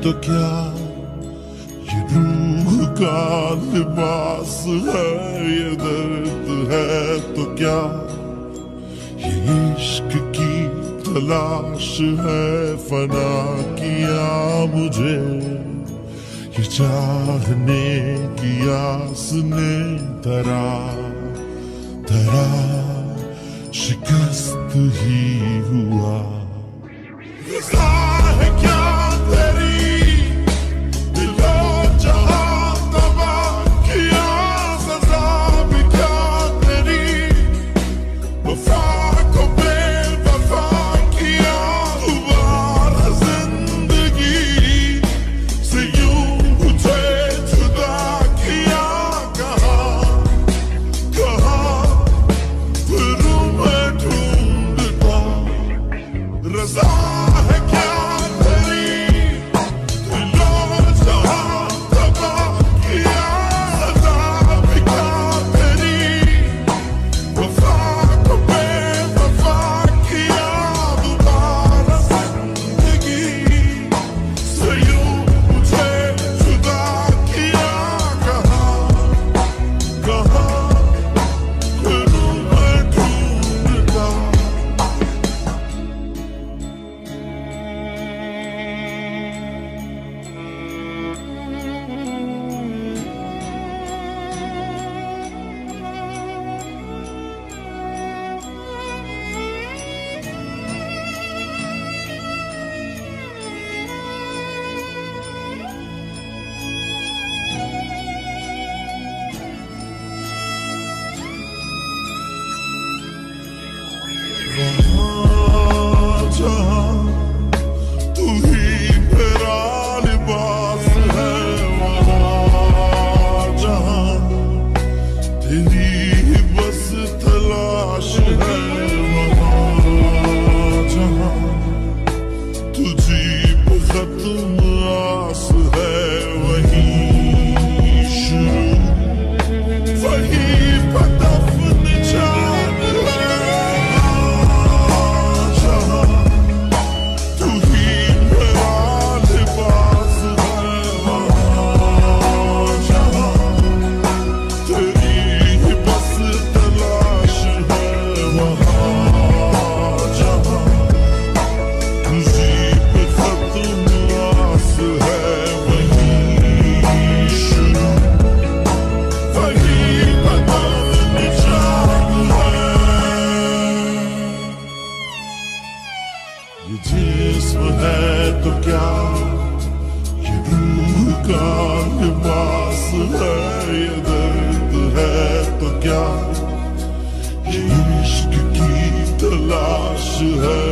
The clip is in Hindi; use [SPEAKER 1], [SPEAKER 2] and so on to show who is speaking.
[SPEAKER 1] तो क्या ये रूह का लिबास है, ये दर्द है तो क्या ये इश्क की तलाश है। फना किया मुझे ये चाहने की आस ने, धरा धरा शिकस्त ही हुआ। है क्या तेरी दिलो जहां तबाह किया, सजा भी क्या तेरी वफा को बेवफा किया। दोबारा जिंदगी से यूं मुझे जुदा किया। कहाँ कहाँ फिरूं मैं ढूंढता, रज़ा है क्या तेरी दिलो जहां तबाह किया। सजा भी क्या तेरी वफा को बेवफा किया। दोबारा जिंदगी से यूं मुझे जुदा किया। कहाँ कहाँ फिरूं मैं ढूंढता। वहाँ जहाँ तू ही मेरा लिबास है, वहाँ जहाँ तेरी ही बस तलाश है। वहाँ जहाँ तुझी पे खत्म आस है, वहीं शुरू वहीं पे दफन जान है। तू ही मेरा लिबास है, वहाँ जहाँ तेरी ही बस तलाश है। वहाँ जहाँ तुझी पे खत्म आस है, वहीं शुरू वहीं पे दफन जान है। ये जिस्म है तो क्या ये रूह का लिबास है, ये दर्द है तो क्या ये इश्क की तलाश है।